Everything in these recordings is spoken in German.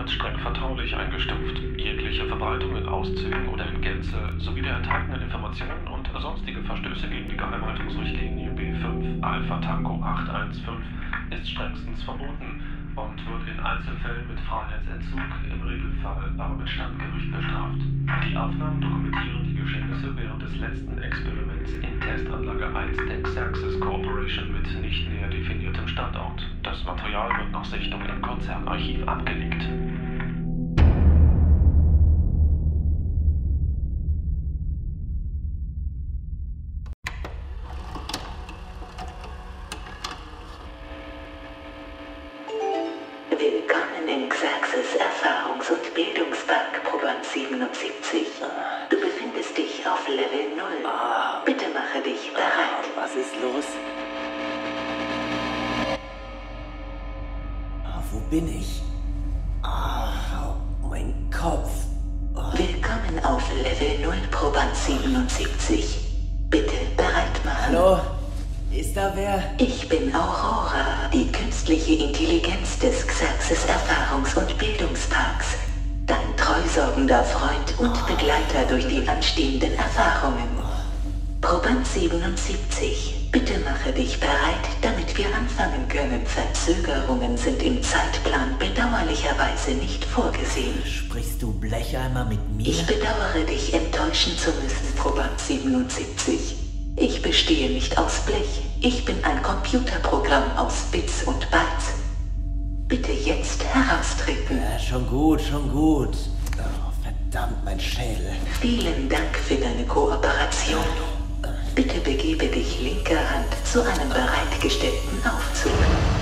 als streng vertraulich eingestuft. Jegliche Verbreitung in Auszügen oder in Gänze sowie der enthaltenen Informationen und sonstige Verstöße gegen die Geheimhaltungsrichtlinie B5 Alpha Tango 815 ist strengstens verboten und wird in Einzelfällen mit Freiheitsentzug, im Regelfall aber mit Standgericht bestraft. Die Aufnahmen dokumentieren die Geschehnisse während des letzten Experiments in Testanlage 1 der Xaxis Corporation mit nicht näher definiertem Standort. Das Material wird nach Sichtung im Konzernarchiv abgelegt. Willkommen in Xaxis Erfahrungs- und Bildungspark, Proband 77. Du befindest dich auf Level 0. Bitte mache dich bereit. Was ist los? Wo bin ich? Mein Kopf. Willkommen auf Level 0, Proband 77. Bitte bereit machen. Hallo? Ist da wer? Ich bin Aurora, die künstliche Intelligenz des Xaxis Erfahrungs- und Bildungsparks. Dein treusorgender Freund und Begleiter durch die anstehenden Erfahrungen. Proband 77, bitte mache dich bereit, damit wir anfangen können. Verzögerungen sind im Zeitplan bedauerlicherweise nicht vorgesehen. Sprichst du Blecheimer mit mir? Ich bedauere, dich enttäuschen zu müssen, Proband 77. Ich bestehe nicht aus Blech. Ich bin ein Computerprogramm aus Bits und Bytes. Bitte jetzt heraustreten. Ja, schon gut, schon gut. Verdammt, mein Schädel. Vielen Dank für deine Kooperation. Bitte begebe dich linker Hand zu einem bereitgestellten Aufzug.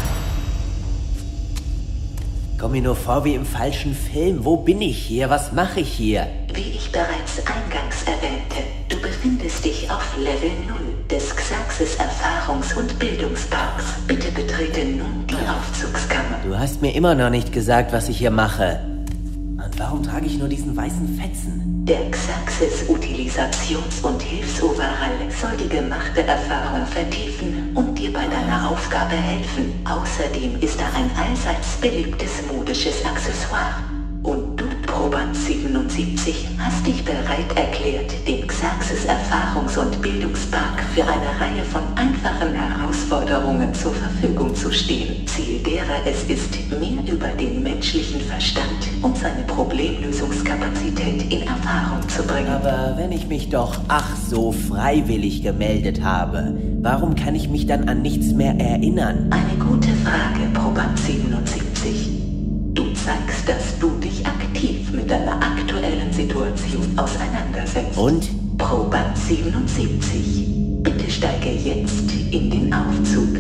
Komm mir nur vor wie im falschen Film. Wo bin ich hier? Was mache ich hier? Wie ich bereits eingangs erwähnte, du befindest dich auf Level 0 des Xaxis Erfahrungs- und Bildungsparks. Bitte betrete nun die Aufzugskammer. Du hast mir immer noch nicht gesagt, was ich hier mache. Und warum trage ich nur diesen weißen Fetzen? Der Xaxis Utilisations- und Hilfsoverall soll die gemachte Erfahrung vertiefen und dir bei deiner Aufgabe helfen. Außerdem ist er ein allseits beliebtes modisches Accessoire. Und du, Proband 77, hast dich bereit erklärt, dem Xaxis Erfahrungs- und Bildungspark für eine Reihe von einfachen Herausforderungen zur Verfügung zu stehen. Ziel derer es ist, mehr über den menschlichen Verstand und seine Problemlösungskapazität in Erfahrung zu bringen. Aber wenn ich mich doch ach so freiwillig gemeldet habe, warum kann ich mich dann an nichts mehr erinnern? Eine gute Frage, Proband 77. Du zeigst, dass du dich aktiv mit deiner aktuellen Situation auseinandersetzt. Und? Proband 77. Bitte steige jetzt in den Aufzug.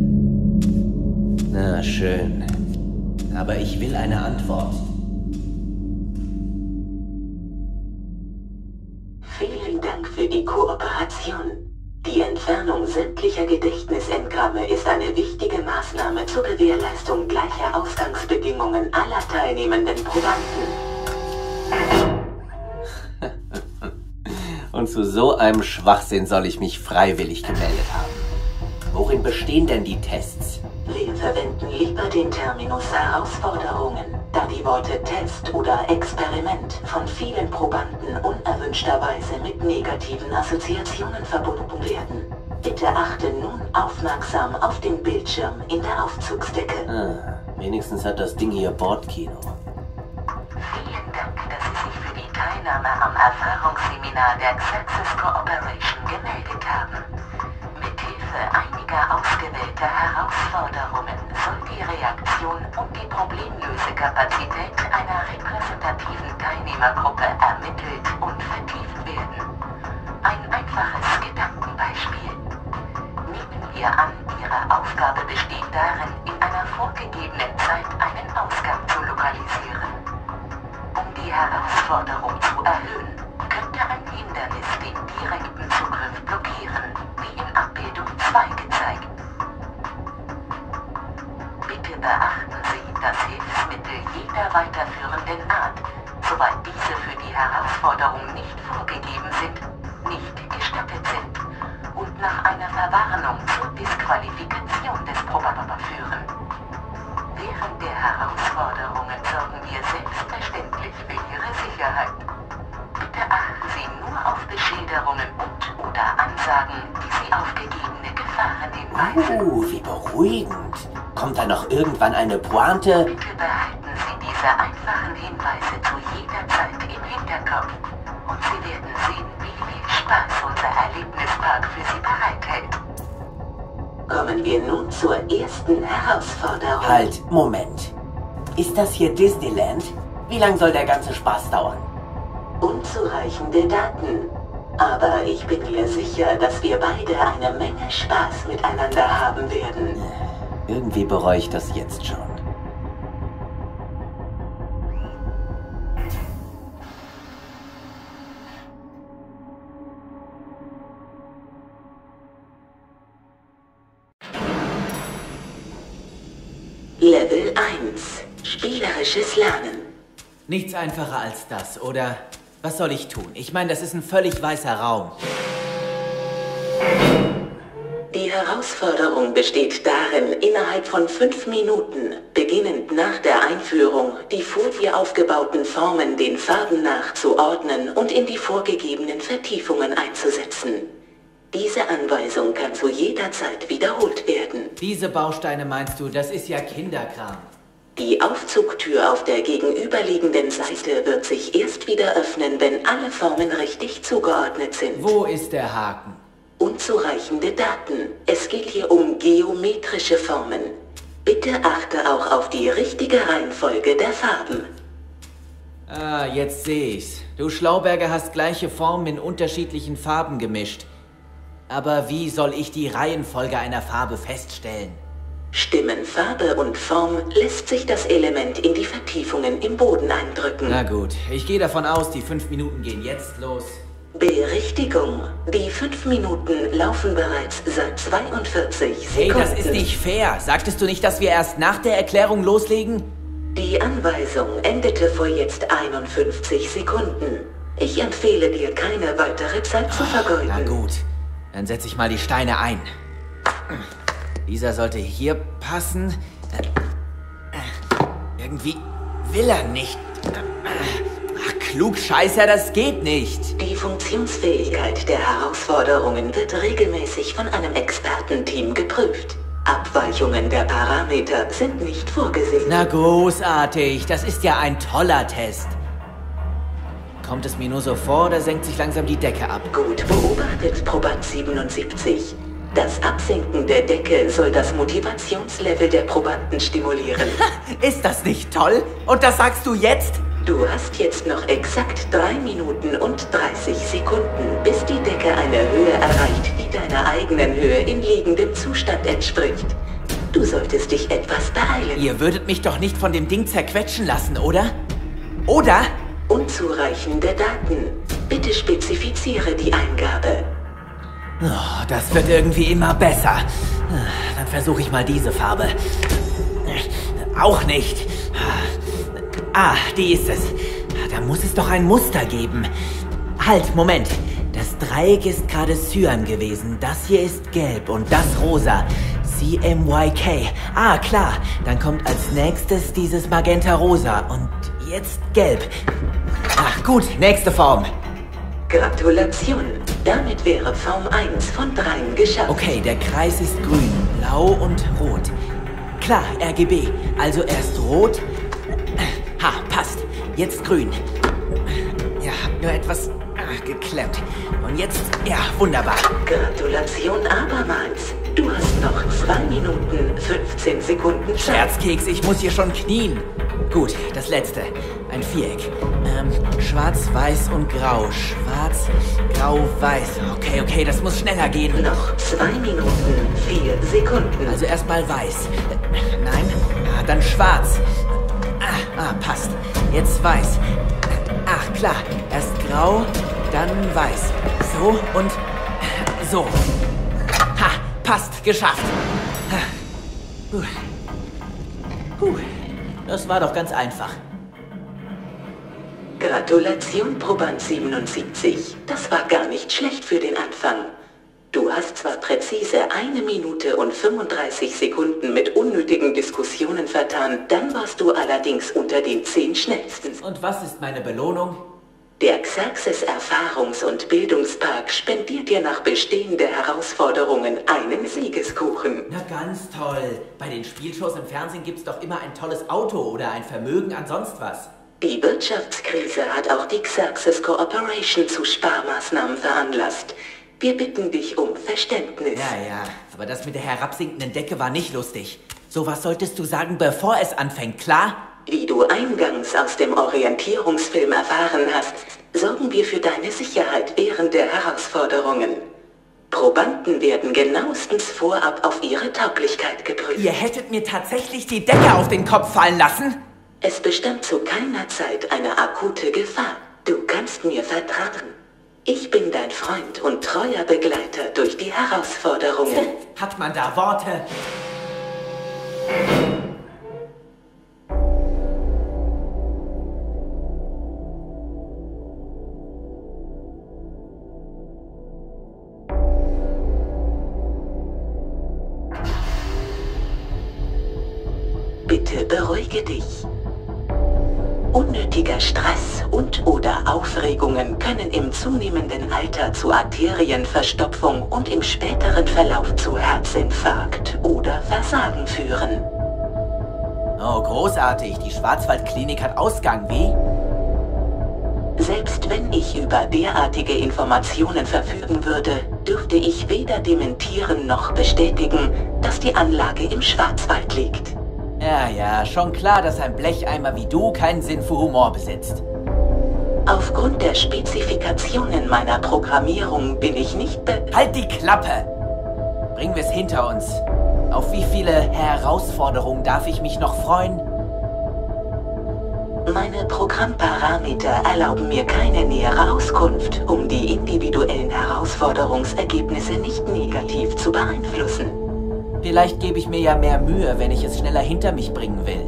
Na schön. Aber ich will eine Antwort. Vielen Dank für die Kooperation. Die Entfernung sämtlicher Gedächtnisengramme ist eine wichtige Maßnahme zur Gewährleistung gleicher Ausgangsbedingungen aller teilnehmenden Probanden. Und zu so einem Schwachsinn soll ich mich freiwillig gemeldet haben. Worin bestehen denn die Tests? Wir verwenden lieber den Terminus Herausforderungen, da die Worte Test oder Experiment von vielen Probanden unerwünschterweise mit negativen Assoziationen verbunden werden. Bitte achte nun aufmerksam auf den Bildschirm in der Aufzugsdecke. Wenigstens hat das Ding hier Bordkino. Vielen Dank, dass Sie sich für die Teilnahme am Erfahrungsseminar der Xaxis Corporation gemeldet haben. Mithilfe einiger ausgewählter Herausforderungen soll die Reaktion und die Problemlösekapazität einer repräsentativen Teilnehmergruppe ermittelt und vertieft werden. Ein einfaches Gedankenbeispiel. Nehmen wir an, Ihre Aufgabe besteht darin, in einer vorgegebenen Zeit einen Ausgang zu lokalisieren. Um die Herausforderung zu erhöhen, könnte ein Hindernis den direkten Zugriff blockieren, wie in Abbildung 2 gezeigt. Bitte beachten Sie, dass Hilfsmittel jeder weiterführenden Art, soweit diese für die Herausforderung nicht vorgegeben sind, nicht gestattet sind und nach einer Verwarnung zur Disqualifikation des Probanden führen. Während der Herausforderungen sorgen wir selbstverständlich für Ihre Sicherheit. Bitte achten Sie nur auf Beschilderungen und/oder Ansagen, die Sie auf gegebene Gefahren hinweisen. Wie beruhigend. Kommt da noch irgendwann eine Pointe? Bitte behalten Sie diese einfachen Hinweise zu jeder Zeit im Hinterkopf. Und Sie werden sehen, wie viel Spaß unser Erlebnispark für Sie bereithält. Kommen wir nun zur ersten Herausforderung. Halt, Moment. Ist das hier Disneyland? Wie lang soll der ganze Spaß dauern? Unzureichende Daten. Aber ich bin mir sicher, dass wir beide eine Menge Spaß miteinander haben werden. Irgendwie bereue ich das jetzt schon. Level 1. Spielerisches Lernen. Nichts einfacher als das, oder? Was soll ich tun? Ich meine, das ist ein völlig weißer Raum. Die Herausforderung besteht darin, innerhalb von 5 Minuten, beginnend nach der Einführung, die vor dir aufgebauten Formen den Farben nach zu ordnen und in die vorgegebenen Vertiefungen einzusetzen. Diese Anweisung kann zu jeder Zeit wiederholt werden. Diese Bausteine meinst du, das ist ja Kinderkram. Die Aufzugtür auf der gegenüberliegenden Seite wird sich erst wieder öffnen, wenn alle Formen richtig zugeordnet sind. Wo ist der Haken? Unzureichende Daten. Es geht hier um geometrische Formen. Bitte achte auch auf die richtige Reihenfolge der Farben. Ah, jetzt sehe ich's. Du Schlauberger hast gleiche Formen in unterschiedlichen Farben gemischt. Aber wie soll ich die Reihenfolge einer Farbe feststellen? Stimmen Farbe und Form, lässt sich das Element in die Vertiefungen im Boden eindrücken. Na gut, ich gehe davon aus, die 5 Minuten gehen jetzt los. Berichtigung. Die 5 Minuten laufen bereits seit 42 Sekunden. Hey, das ist nicht fair. Sagtest du nicht, dass wir erst nach der Erklärung loslegen? Die Anweisung endete vor jetzt 51 Sekunden. Ich empfehle dir, keine weitere Zeit zu vergeuden. Na gut, dann setze ich mal die Steine ein. Dieser sollte hier passen. Irgendwie will er nicht. Ach, Klugscheißer, das geht nicht. Die Funktionsfähigkeit der Herausforderungen wird regelmäßig von einem Expertenteam geprüft. Abweichungen der Parameter sind nicht vorgesehen. Na großartig, das ist ja ein toller Test. Kommt es mir nur so vor oder senkt sich langsam die Decke ab? Gut beobachtet, Proband 77. Das Absenken der Decke soll das Motivationslevel der Probanden stimulieren. Ist das nicht toll? Und das sagst du jetzt? Du hast jetzt noch exakt 3 Minuten und 30 Sekunden, bis die Decke eine Höhe erreicht, die deiner eigenen Höhe in liegendem Zustand entspricht. Du solltest dich etwas beeilen. Ihr würdet mich doch nicht von dem Ding zerquetschen lassen, oder? Oder? Unzureichende Daten. Bitte spezifiziere die Eingabe. Oh, das wird irgendwie immer besser. Dann versuche ich mal diese Farbe. Auch nicht. Ah, die ist es. Da muss es doch ein Muster geben. Halt, Moment. Das Dreieck ist gerade Cyan gewesen. Das hier ist gelb und das rosa. CMYK. Ah, klar. Dann kommt als nächstes dieses Magenta-Rosa. Und jetzt gelb. Ach, gut. Nächste Form. Gratulation. Damit wäre Form 1 von 3 geschafft. Okay, der Kreis ist grün, blau und rot. Klar, RGB. Also erst rot. Ha, passt. Jetzt grün. Ja, hab nur etwas geklemmt. Und jetzt, ja, wunderbar. Gratulation abermals. Du hast noch 2 Minuten 15 Sekunden Zeit. Scherzkeks, ich muss hier schon knien. Gut, das letzte. Ein Viereck. Schwarz, Weiß und Grau. Schwarz, Grau, Weiß. Okay, das muss schneller gehen. Noch 2 Minuten 4 Sekunden. Also erstmal Weiß. Nein, dann Schwarz. Passt. Jetzt Weiß. Ach, klar. Erst Grau, dann Weiß. So und so. Ha, passt. Geschafft. Das war doch ganz einfach. Gratulation, Proband 77. Das war gar nicht schlecht für den Anfang. Du hast zwar präzise 1 Minute und 35 Sekunden mit unnötigen Diskussionen vertan, dann warst du allerdings unter den 10 schnellsten. Und was ist meine Belohnung? Der Xerxes Erfahrungs- und Bildungspark spendiert dir nach Bestehen der Herausforderungen einen Siegeskuchen. Na ganz toll. Bei den Spielshows im Fernsehen gibt's doch immer ein tolles Auto oder ein Vermögen an sonst was. Die Wirtschaftskrise hat auch die Xerxes Corporation zu Sparmaßnahmen veranlasst. Wir bitten dich um Verständnis. Ja, aber das mit der herabsinkenden Decke war nicht lustig. Sowas solltest du sagen, bevor es anfängt, klar? Wie du eingangs aus dem Orientierungsfilm erfahren hast, sorgen wir für deine Sicherheit während der Herausforderungen. Probanden werden genauestens vorab auf ihre Tauglichkeit geprüft. Ihr hättet mir tatsächlich die Decke auf den Kopf fallen lassen? Es bestand zu keiner Zeit eine akute Gefahr. Du kannst mir vertrauen. Ich bin dein Freund und treuer Begleiter durch die Herausforderungen. Hat man da Worte? Bitte beruhige dich. Unnötiger Stress und/oder Aufregungen können im zunehmenden Alter zu Arterienverstopfung und im späteren Verlauf zu Herzinfarkt oder Versagen führen. Oh, großartig. Die Schwarzwaldklinik hat Ausgang, wie? Selbst wenn ich über derartige Informationen verfügen würde, dürfte ich weder dementieren noch bestätigen, dass die Anlage im Schwarzwald liegt. Ja, schon klar, dass ein Blecheimer wie du keinen Sinn für Humor besitzt. Aufgrund der Spezifikationen meiner Programmierung bin ich nicht Halt die Klappe! Bringen wir es hinter uns. Auf wie viele Herausforderungen darf ich mich noch freuen? Meine Programmparameter erlauben mir keine nähere Auskunft, um die individuellen Herausforderungsergebnisse nicht negativ zu beeinflussen. Vielleicht gebe ich mir ja mehr Mühe, wenn ich es schneller hinter mich bringen will.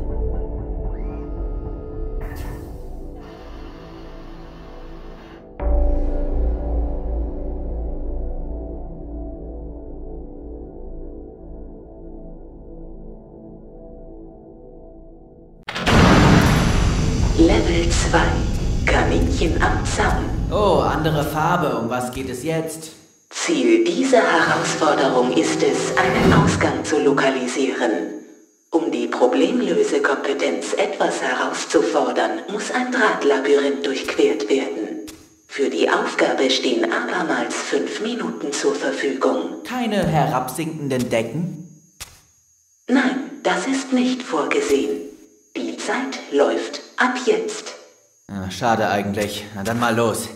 Level 2. Kaninchen am Zaun. Oh, andere Farbe. Um was geht es jetzt? Ziel dieser Herausforderung ist es, einen Ausgang zu lokalisieren. Um die Problemlösekompetenz etwas herauszufordern, muss ein Drahtlabyrinth durchquert werden. Für die Aufgabe stehen abermals 5 Minuten zur Verfügung. Keine herabsinkenden Decken? Nein, das ist nicht vorgesehen. Die Zeit läuft ab jetzt. Schade eigentlich. Na dann mal los.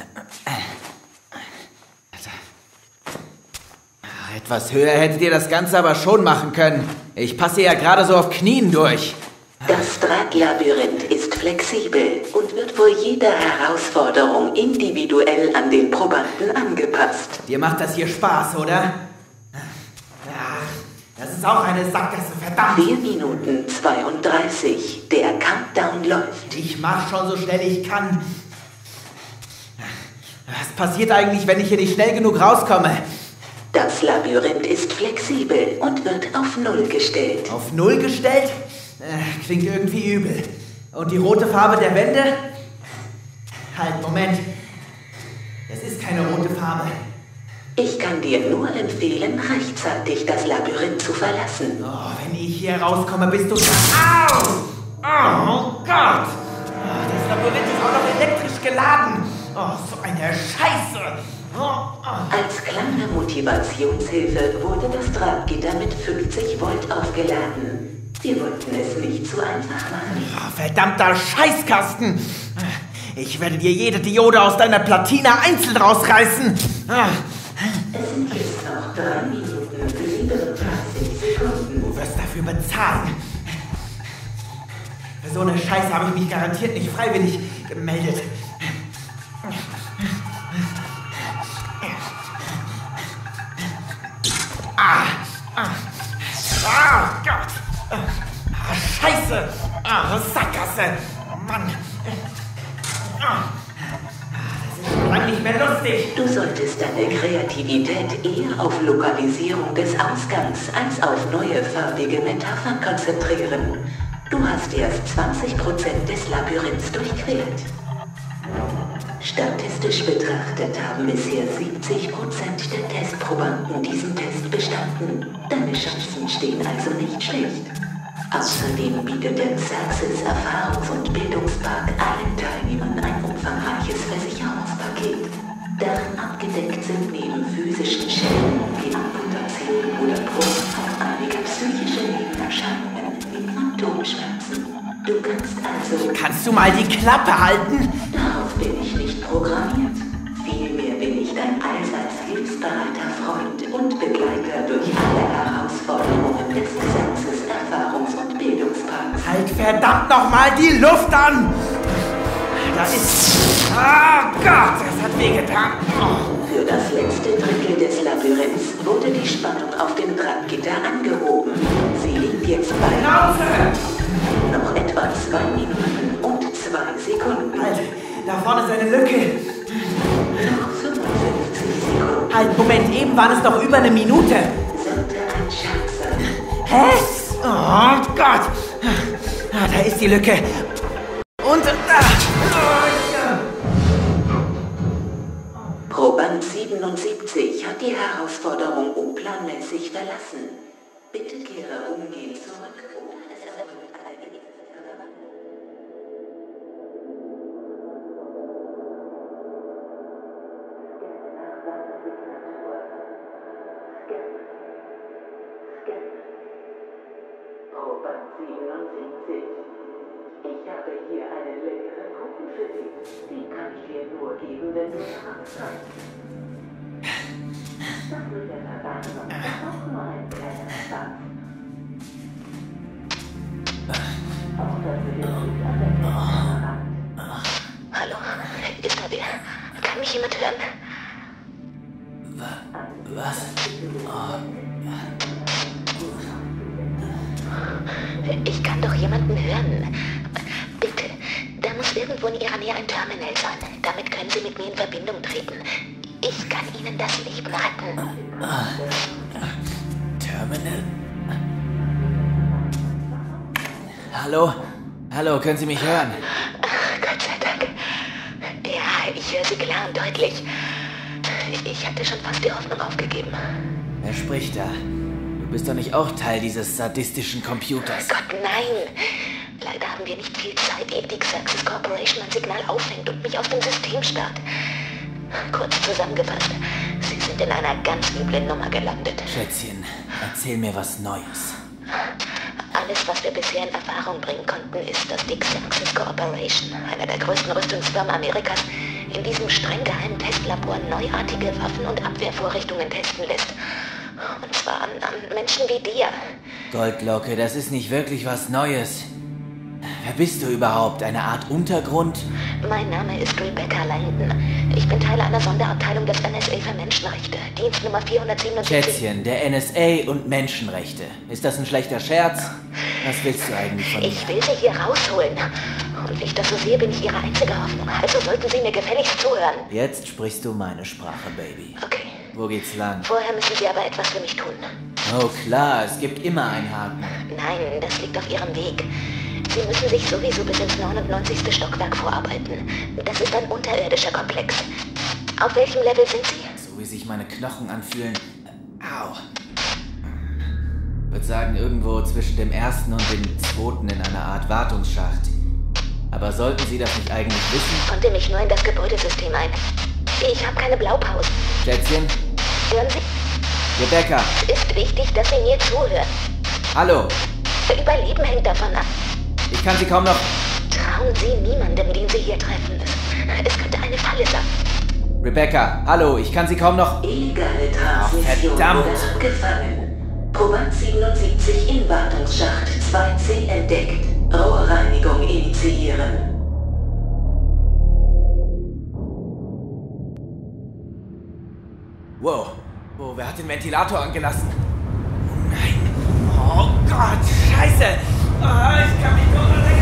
Etwas höher hättet ihr das Ganze aber schon machen können. Ich passe ja gerade so auf Knien durch. Das Drahtlabyrinth ist flexibel und wird vor jeder Herausforderung individuell an den Probanden angepasst. Dir macht das hier Spaß, oder? Ach, das ist auch eine Sackgasse, verdammt. 4 Minuten 32. Der Countdown läuft. Ich mach schon so schnell ich kann. Was passiert eigentlich, wenn ich hier nicht schnell genug rauskomme? Das Labyrinth ist flexibel und wird auf 0 gestellt. Auf 0 gestellt? Klingt irgendwie übel. Und die rote Farbe der Wände? Halt, Moment. Das ist keine rote Farbe. Ich kann dir nur empfehlen, rechtzeitig das Labyrinth zu verlassen. Oh, wenn ich hier rauskomme, bist du... Au! Oh Gott! Das Labyrinth ist auch noch elektrisch geladen. Oh, so eine Scheiße! Als kleine Motivationshilfe wurde das Drahtgitter mit 50 Volt aufgeladen. Wir wollten es nicht zu einfach machen. Oh, verdammter Scheißkasten! Ich werde dir jede Diode aus deiner Platine einzeln rausreißen! Es sind jetzt noch 3 Minuten 37 Sekunden. Du wirst dafür bezahlen. Für so eine Scheiße habe ich mich garantiert nicht freiwillig gemeldet. Gott! Scheiße! Sackgasse! Mann! Das ist schon lange nicht mehr lustig. Du solltest deine Kreativität eher auf Lokalisierung des Ausgangs als auf neue farbige Metaphern konzentrieren. Du hast erst 20% des Labyrinths durchquert. Statistisch betrachtet haben bisher 70% der Testprobanden diesen Test bestanden. Deine Chancen stehen also nicht schlecht. Außerdem bietet der Xerxes Erfahrungs- und Bildungspark allen Teilnehmern ein umfangreiches Versicherungspaket. Darin abgedeckt sind neben physischen Schäden wie Amputation oder Bruch auch einige psychische Nebenerscheinungen wie Phantomschmerzen. Du kannst also... Kannst du mal die Klappe halten? Darauf bin ich nicht programmiert. Vielmehr bin ich dein allseits hilfsbereiter Freund und Begleiter durch alle Herausforderungen des Xerxes Erfahrungs- und Bildungsparks. Halt verdammt nochmal die Luft an! Da ist... Oh Gott, das hat wehgetan. Oh. Für das letzte Drittel des Labyrinths wurde die Spannung auf dem Traggitter angehoben. Sie liegt jetzt bei... Schnauze! Noch etwa 2 Minuten und 2 Sekunden. Halt, da vorne ist eine Lücke. Noch 55 Sekunden. Halt, Moment, eben waren es doch über eine Minute. Sollte ein Scherz sein. Hä? Oh Gott! Ah, da ist die Lücke. Und... Proband 77 hat die Herausforderung unplanmäßig verlassen. Bitte kehre umgehend zurück. Es erfolgt eine Proband 77. Ich habe hier einen leckeren Kuchen für Sie. Den kann ich dir nur geben, wenn du nachfragst. Das mit der Verwandlung ist auch nur ein kleiner Spaß. Auch das mit dem Hut an der Wand. Hallo, ist da wer? Kann mich jemand hören? Was? Ich kann doch jemanden hören. Bitte, da muss irgendwo in Ihrer Nähe ein Terminal sein. Damit können Sie mit mir in Verbindung treten. Ich kann Ihnen das Leben retten. Terminal? Hallo? Hallo, können Sie mich hören? Ach, Gott sei Dank. Ja, ich höre Sie klar und deutlich. Ich hatte schon fast die Hoffnung aufgegeben. Wer spricht da? Du bist doch nicht auch Teil dieses sadistischen Computers. Gott, nein. Leider haben wir nicht viel Zeit, ehe die Xerxes Corporation mein Signal auffängt und mich aus dem System starrt. Kurz zusammengefasst, Sie sind in einer ganz üblen Nummer gelandet. Schätzchen, erzähl mir was Neues. Alles, was wir bisher in Erfahrung bringen konnten, ist, dass die Xerxes Corporation, einer der größten Rüstungsfirmen Amerikas, in diesem streng geheimen Testlabor neuartige Waffen und Abwehrvorrichtungen testen lässt. Und zwar an Menschen wie dir. Goldlocke, das ist nicht wirklich was Neues. Wer bist du überhaupt? Eine Art Untergrund? Mein Name ist Rebecca Langdon. Ich bin Teil einer Sonderabteilung des NSA für Menschenrechte. Dienstnummer 477. Schätzchen, der NSA und Menschenrechte. Ist das ein schlechter Scherz? Was willst du eigentlich von mir? Ich will Sie hier rausholen. Und wie ich das so sehe, bin ich Ihre einzige Hoffnung. Also sollten Sie mir gefälligst zuhören. Jetzt sprichst du meine Sprache, Baby. Okay. Wo geht's lang? Vorher müssen Sie aber etwas für mich tun. Oh klar, es gibt immer einen Haken. Nein, das liegt auf Ihrem Weg. Sie müssen sich sowieso bis ins 99. Stockwerk vorarbeiten. Das ist ein unterirdischer Komplex. Auf welchem Level sind Sie? So wie sich meine Knochen anfühlen. Au. Ich würde sagen, irgendwo zwischen dem ersten und dem zweiten in einer Art Wartungsschacht. Aber sollten Sie das nicht eigentlich wissen? Ich konnte mich nur in das Gebäudesystem ein. Ich habe keine Blaupause. Schätzchen? Hören Sie? Rebecca? Es ist wichtig, dass Sie mir zuhören. Hallo? Ihr Überleben hängt davon ab. Ich kann Sie kaum noch... Trauen Sie niemandem, den Sie hier treffen. Es könnte eine Falle sein. Rebecca, hallo, ich kann Sie kaum noch... Illegale Transmission verdammt. wurde abgefangen. Proband 77 in Wartungsschacht 2C entdeckt. Rohrreinigung initiieren. Wow. Oh, wer hat den Ventilator angelassen? Oh nein. Oh Gott, Scheiße. Oh, ich kann mich nur